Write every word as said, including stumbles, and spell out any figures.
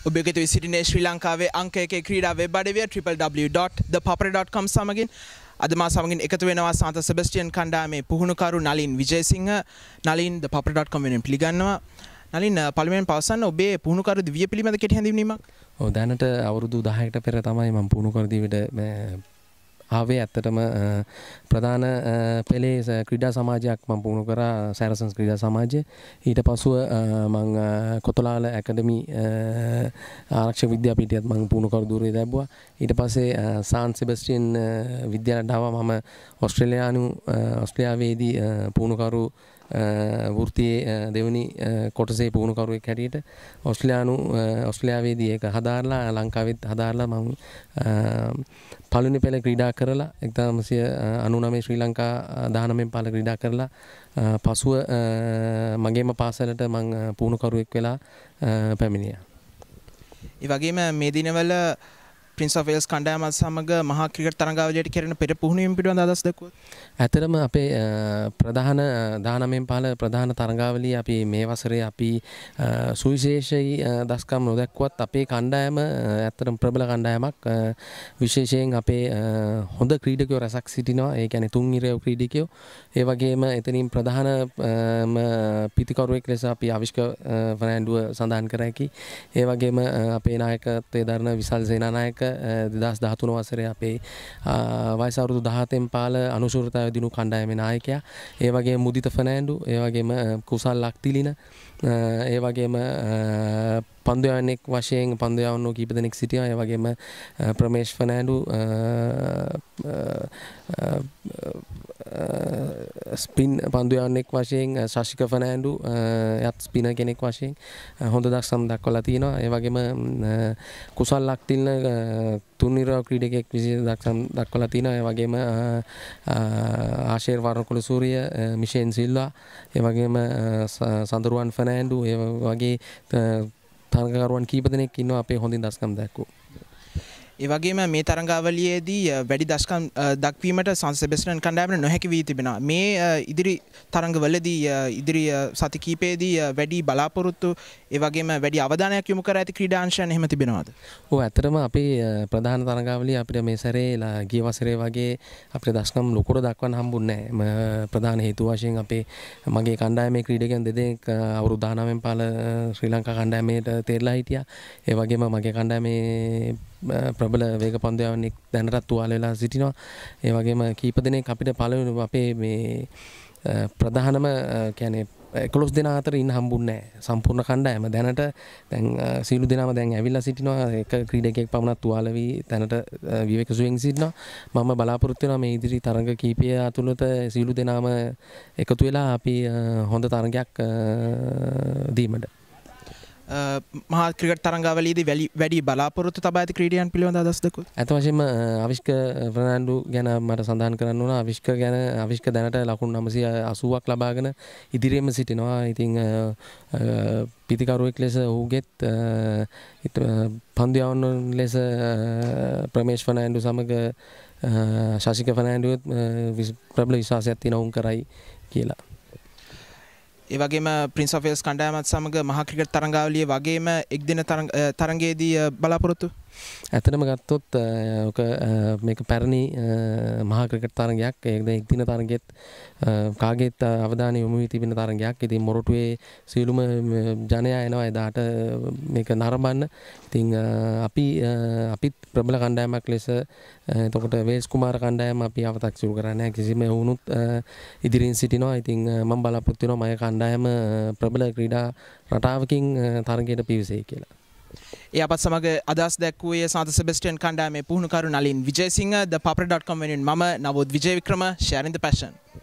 ඔබගේ තුයි සිටිනේ ශ්‍රී ලංකාවේ අංක එකේ ක්‍රීඩා වෙබ් අඩවිය double-u double-u double-u dot the papare dot com සමගින් අද මා සමගින් එකතු වෙනවා සාන්ත සෙබස්ටියන් කණ්ඩායමේ පුහුණුකරු Nalin Wijesinghe. Nalin the papare dot com වෙනුවෙන් පිළිගන්නවා. නලින් පළමුවෙන් පවසන්න ඔබේ පුහුණුකරු දිවිය පිළිබඳ කෙටි හැඳින්වීමක්. ඔව් දැනට අවුරුදු දහයකට පෙර තමයි මම පුහුණුකරු දිවියට ආවේ. ඇත්තටම ප්‍රධාන පෙළේ ක්‍රීඩා සමාජයක් මම පුහුණු කරා සෑරසන්ස් ක්‍රීඩා සමාජය. ඊට පසුව මම කොතලාල ඇකඩමි ආරක්ෂක විද්‍යාපීඨයත් මම පුහුණුකරු ධුරය ලැබුවා. ඊට පස්සේ සාන්ත සෙබස්ටියන් විද්‍යාලයට ආවා. මම ඕස්ට්‍රේලියානු ඕස්ට්‍රේලියාවේදී පුහුණුකරු වෘත්තියේ දෙවනි කොටසේ පුහුණුකරුවෙක් හැටියට ඕස්ට්‍රේලියානු ඕස්ට්‍රේලියාවේදී ඒක හදාarලා ලංකාවෙත් හදාarලා මම පළවෙනි පෙළ ක්‍රීඩා කරලා එක්දාස් නවසිය අනූනවය ශ්‍රී ලංකා දහනවයෙන් පහළ ක්‍රීඩා කරලා පසුව මගේම පාසලට මම පුහුණුකරුවෙක් වෙලා පැමිණියා. ඒ වගේම මේ දිනවල Prince of Wales කණ්ඩායමත් සමග මහා ක්‍රිකට් තරඟාවලියට කෙරෙන පෙර පුහුණුවීම පිළිබඳ අදහස් දක්වුවොත්. ඇත්තටම අපේ ප්‍රධාන දහනවයෙන් පහළ ප්‍රධාන තරඟාවලිය අපි මේ වසරේ අපි සුවිශේෂී දස්කම් නොදැක්ුවත් අපේ කණ්ඩායම ඇත්තටම ප්‍රබල කණ්ඩායමක්. විශේෂයෙන් අපේ හොඳ ක්‍රීඩකයෝ රැසක් සිටිනවා. ඒ කියන්නේ තුන් ඉරයව ක්‍රීඩකයෝ. ඒ වගේම එතනින් ප්‍රධාන පිතිකරුවෙක් ලෙස අපි අවිෂ්ක ෆර්නෑන්ඩුව සඳහන් කර හැකි. ඒ වගේම අපේ නායකත්වයේ දරන විසල් සේනානායක දෙදහස් දහතුන වසරේ අපේ වයස අවුරුදු දහහතෙන් පහළ අනුශූරතාව දිනු කණ්ඩායමේ නායකයා. ඒ වගේම මුදිත ෆර්නෑන්ඩු, ඒ වගේම කුසල් ලක්තිලින, ඒ වගේම පන්දු යවන්නෙක් වශයෙන් පන්දු යවන්නෝ කීප දෙනෙක් සිටියා. ඒ වගේම ප්‍රමේෂ් ෆර්නෑන්ඩු ස්පින් පන්දු යවන්නෙක් වශයෙන්, ශශික ෆර්නෑන්ඩු යත් ස්පිනර් කෙනෙක් වශයෙන් හොඳ දක්ෂම් දක්වලා තිනවා. ඒ වගේම කුසල් ලක්තිලින තුන්නිරව ක්‍රීඩකයෙක් විශේෂ දක්ෂම් දක්වලා තිනවා. ඒ වගේම ආශේර් වර්ණකුල සූරිය, මිෂෙන් සිල්වා, ඒ වගේම සඳරුවන් ෆර්නෑන්ඩු, ඒ වගේ තරගකරුවන් කීප දෙනෙක් ඉන්නවා අපේ හොඳින් දස්කම් දැක්වූ. ඒ වගේම මේ තරඟාවලියේදී වැඩි දස්කම් දක්වීමට සාන්ත සෙබස්ටියන් කණ්ඩායමට නොහැකි වී තිබෙනවා. මේ ඉදිරි තරඟවලදී ඉදිරි සති කිහිපයේදී වැඩි බලාපොරොත්තු ඒ වගේම වැඩි අවධානයක් යොමු කර ඇති ක්‍රීඩාංශයන් එහෙම තිබෙනවද? ඔව් ඇත්තටම අපේ ප්‍රධාන තරඟාවලිය අපිට මේ සැරේ ගිය වසරේ වගේ අපිට දස්කම් ලොකුට දක්වන්න හම්බුන්නේ නැහැ. ප්‍රධාන හේතුව වශයෙන් අපේ මගේ කණ්ඩායමේ ක්‍රීඩකයන් දෙදෙනෙක් අවුරුදු දහනවයෙන් පහළ ශ්‍රී ලංකා කණ්ඩායමේට තේරලා හිටියා. ඒ වගේම මගේ කණ්ඩායමේ ප්‍රබල වේග පන්දු යවන්නෙක් දැනටත් තුවාල වෙලා සිටිනවා. ඒ වගේම කීප දෙනෙක් අපිට පළවෙනි අපේ මේ ප්‍රධානම කියන්නේ එකොළොස් දෙනා අතර ඉන්න හම්බුන්නේ නැහැ සම්පූර්ණ කණ්ඩායම. දැනට දැන් සීළු දෙනාම දැන් ඇවිල්ලා සිටිනවා. එක ක්‍රීඩකයෙක් පමණක් තුවාල වී දැනට විවේක සුවයෙන් සිටිනවා. මම බලාපොරොත්තු වෙනවා මේ ඉදිරි තරඟ කීපය අතුළත සීළු දෙනාම එකතු වෙලා අපි හොඳ තරඟයක් දීමට මහා ක්‍රිකට් තරඟාවලියේදී වැඩි බලාපොරොත්තු තබා ඇති ක්‍රීඩකයන් පිළිබඳ අදහස් දක්වුවොත්. ඇත්ත වශයෙන්ම අවිෂ්ක ෆර්නෑන්ඩු ගැන මට සඳහන් කරන්න ඕන. අවිෂ්ක ගැන අවිෂ්ක දැනට ලකුණු නවසිය අසූවක් ලබාගෙන ඉදිරියේම සිටිනවා. ඉතින් පිතිකරුවෙක් ලෙස ඔහුගෙත් පන්දු යවන්න ලෙස ප්‍රමේෂ් ෆර්නෑන්ඩු සමග ශශික ෆර්නෑන්ඩුවත් ප්‍රබල විශ්වාසයක් තියෙනවා උන් කරයි කියලා. ඒ වගේම Prince of Wales කණ්ඩායමත් සමග මහා ක්‍රිකට් තරඟාවලිය වගේම එක් දින තරඟයේදී බලාපොරොත්තු. ඇත්තටම ගත්තොත් ඔක මේක පැරණි මහා ක්‍රිකට් තරඟයක්. ඒක එක් දින තරඟෙත් කාගේත් අවධානය යොමු වී තිබෙන තරඟයක්. ඉතින් මොරටුවේ සියලුම ජනයා එනවා එදාට මේක නරඹන්න. ඉතින් අපි අපිත් ප්‍රබල කණ්ඩායමක් ලෙස එතකොට වේල්ස් කුමාර කණ්ඩායම අපි අව탁සිරු කරන්නේ නැහැ. කිසිම වුණුත් ඉදිරියෙන් සිටිනවා. ඉතින් මම බලාපොරොත්තු වෙනවා මගේ කණ්ඩායම ප්‍රබල ක්‍රීඩා රටාවකින් තරඟයට පිවිසෙයි කියලා. ඒ අපත් සමග අදහස් දැක්වුවේ සාන්ත සෙබස්ටියන් කණ්ඩායමේ පුහුණුකරු Nalin Wijesinghe the papare dot com වෙනුවෙන් මම නවෝද් විජේවික්‍රම sharing the passion.